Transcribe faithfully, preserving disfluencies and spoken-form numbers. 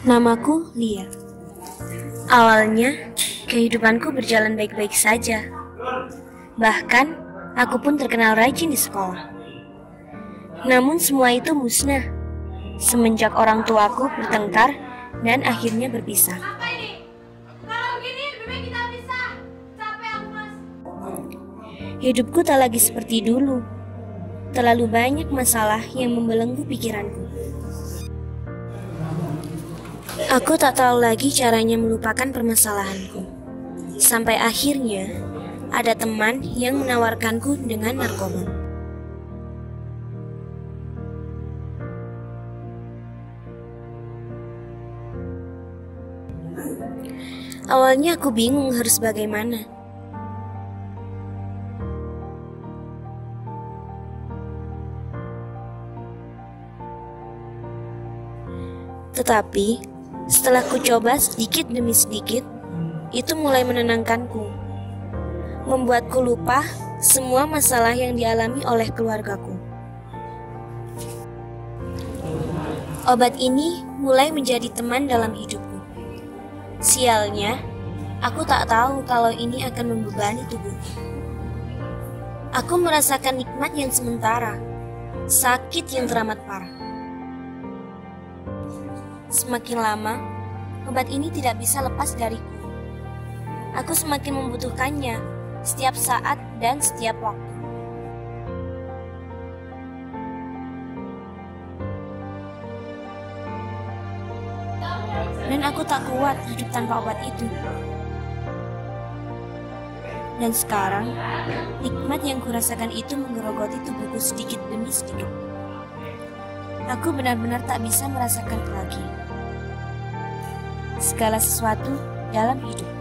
Namaku Lia. Awalnya, kehidupanku berjalan baik-baik saja. Bahkan, aku pun terkenal rajin di sekolah. Namun semua itu musnah semenjak orang tuaku bertengkar dan akhirnya berpisah. Hidupku tak lagi seperti dulu. Terlalu banyak masalah yang membelenggu pikiranku. Aku tak tahu lagi caranya melupakan permasalahanku. Sampai akhirnya ada teman yang menawarkanku dengan narkoba. Awalnya aku bingung harus bagaimana. Tetapi setelah ku coba sedikit demi sedikit, itu mulai menenangkanku, membuatku lupa semua masalah yang dialami oleh keluargaku. Obat ini mulai menjadi teman dalam hidupku. Sialnya, aku tak tahu kalau ini akan membebani tubuhku. Aku merasakan nikmat yang sementara, sakit yang teramat parah. Semakin lama, obat ini tidak bisa lepas dariku. Aku semakin membutuhkannya setiap saat dan setiap waktu. Dan aku tak kuat hidup tanpa obat itu. Dan sekarang, nikmat yang kurasakan itu menggerogoti tubuhku sedikit demi sedikit. Aku benar-benar tak bisa merasakan lagi segala sesuatu dalam hidup.